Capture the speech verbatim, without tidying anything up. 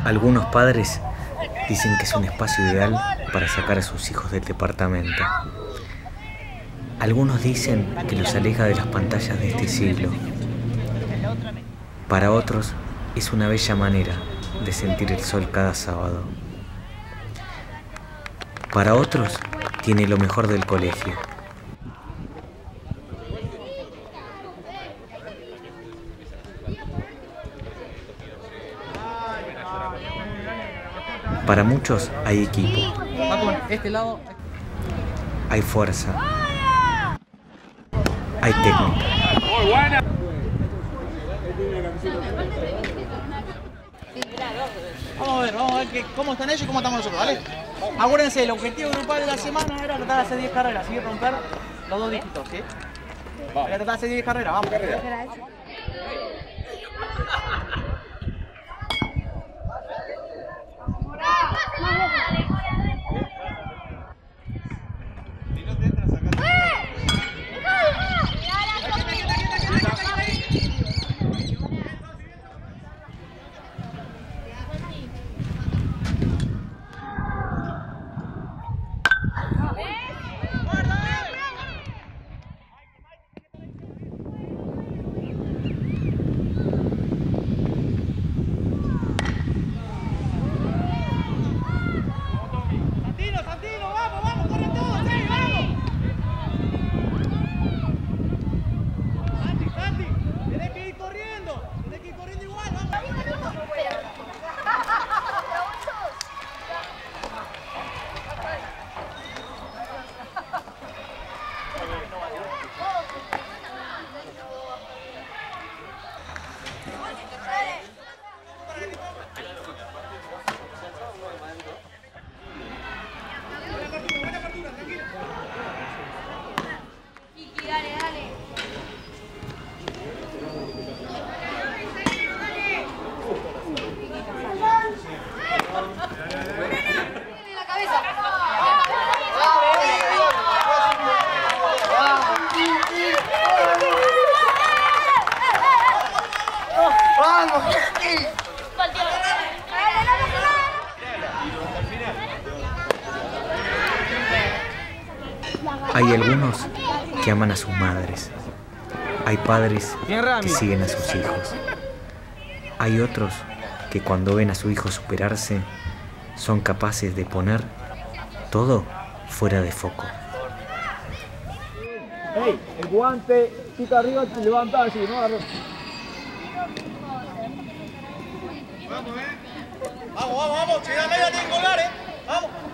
Algunos padres dicen que es un espacio ideal para sacar a sus hijos del departamento. Algunos dicen que los aleja de las pantallas de este siglo. Para otros es una bella manera de sentir el sol cada sábado. Para otros tiene lo mejor del colegio. Para muchos hay equipo. Hay fuerza. Hay técnica. Vamos a ver, vamos a ver que, cómo están ellos y cómo estamos nosotros, ¿vale? Acuérdense, el objetivo grupal de la semana era tratar de hacer diez carreras, así romper los dos dígitos, ¿sí? Voy a tratar de hacer diez carreras, vamos. Hay algunos que aman a sus madres. Hay padres que siguen a sus hijos. Hay otros que cuando ven a su hijo superarse, son capaces de poner todo fuera de foco. Hey, el guante, pica arriba, te levanta así, ¿no? Vamos, eh. Vamos, vamos, vamos. Si da media tienen que colgar, eh. Vamos.